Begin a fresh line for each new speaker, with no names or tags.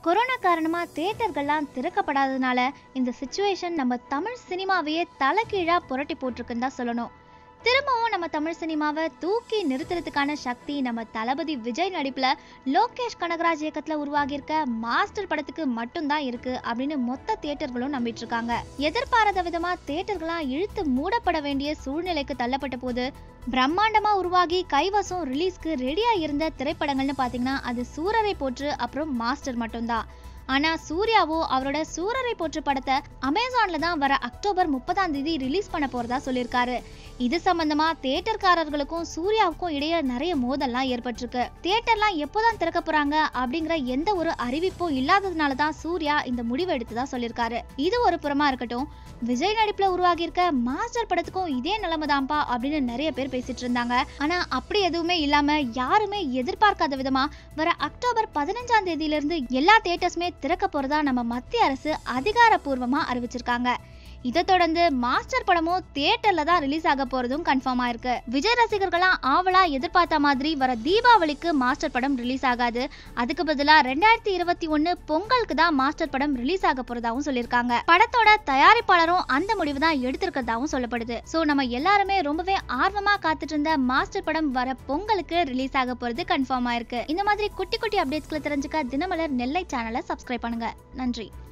Corona காரணமா தியேட்டர்கள்லாம் திறக்கப்படாததுனால இந்த situation நம்ம தமிழ் சினிமாவையே தலைகீழா புரட்டி போட்டிருக்குன்னு தான் சொல்லணும். திரும்பவும் நம்ம தமிழ் சினிமாவை தூக்கி நிறுத்துறதுக்கான சக்தி நம்ம தளபதி விஜய் நடிப்புல லோகேஷ் கனகராஜ் இயக்கத்துல உருவாகி இருக்க மாஸ்டர் படத்துக்கு மட்டும்தான் இருக்கு அப்படின்னு மொத்த தியேட்டர்களும் நம்பிட்டு இருக்காங்க. எதிர்பாராத விதமா தியேட்டர்களாம் இழுத்து மூடப்பட வேண்டிய சூழ்நிலைக்கு தள்ளப்பட்ட போது பிரம்மாண்டமா உருவாகி கைவசம் ரிலீஸ்க்கு ரெடியா இருந்த திரைப்படங்கள்னு பாத்தீங்கன்னா அது சூரரை போற்று அப்புறம் மாஸ்டர் மட்டும்தான். ஆனா சூர்யாவோ அவரோட சூரரை போற்று படத்தை அமேசான்ல தான் வர அக்டோபர் 30 ரிலீஸ் பண்ண போறதா சொல்லியிருக்காரு. இது சம்பந்தமா தியேட்டர்காரர்களுக்கும் சூர்யாவுக்கும் இடையே நிறைய மோதல்லாம் ஏற்பட்டிருக்கு. தியேட்டர்லாம் எப்போதான் திறக்க போறாங்க அப்படிங்கிற எந்த ஒரு அறிவிப்பும் இல்லாததுனாலதான் சூர்யா இந்த முடிவு எடுத்ததா சொல்லியிருக்காரு. இது ஒரு புறமா இருக்கட்டும், விஜய் நடிப்புல உருவாகி இருக்க மாஸ்டர் படத்துக்கும் இதே நிலைமைதான்ப்பா அப்படின்னு நிறைய பேர் பேசிட்டு இருந்தாங்க. ஆனா அப்படி எதுவுமே இல்லாம யாருமே எதிர்பார்க்காத விதமா வர அக்டோபர் 15 இருந்து எல்லா தியேட்டர்ஸுமே திறக்க போறதா நம்ம மத்திய அரசு அதிகாரப்பூர்வமா அறிவிச்சிருக்காங்க. இதை தொடர்ந்து மாஸ்டர் படமும் தியேட்டர்ல தான் ரிலீஸ் ஆக போறதும் கன்ஃபார்ம் ஆயிருக்கு. விஜய் ரசிகர்களாம் ஆவலா எதிர்பார்த்த மாதிரி வர தீபாவளிக்கு மாஸ்டர் படம் ரிலீஸ் ஆகாது. அதுக்கு பதிலா 2021 பொங்கலுக்கு தான் மாஸ்டர் படம் ரிலீஸ் ஆக போறதாவும் சொல்லியிருக்காங்க. படத்தோட தயாரிப்பாளரும் அந்த முடிவு தான் எடுத்திருக்கிறதாவும் சொல்லப்படுது. சோ நம்ம எல்லாருமே ரொம்பவே ஆர்வமா காத்துட்டு இருந்த மாஸ்டர் படம் வர பொங்கலுக்கு ரிலீஸ் ஆக போறது கன்ஃபார்ம் ஆயிருக்கு. இந்த மாதிரி குட்டி குட்டி அப்டேட்ஸ்களை தெரிஞ்சுக்க தினமலர் நெல்லை சேனலை சப்ஸ்கிரைப் பண்ணுங்க. நன்றி.